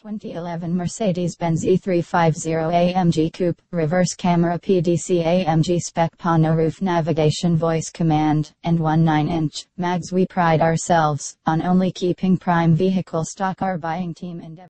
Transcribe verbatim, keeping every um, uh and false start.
twenty eleven Mercedes-Benz E three fifty A M G Coupe, reverse camera P D C A M G Spec Pano Roof navigation voice command, and one nine inch mags. We pride ourselves on only keeping prime vehicle stock. Our buying team endeavour